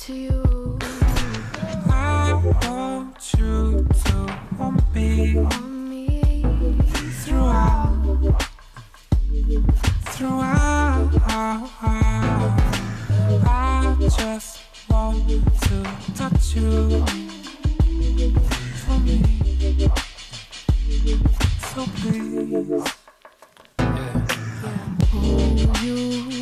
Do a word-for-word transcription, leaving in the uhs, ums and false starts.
to you. I want you to want me, Want me throughout, throughout. I just want to touch you for me, so please. hold you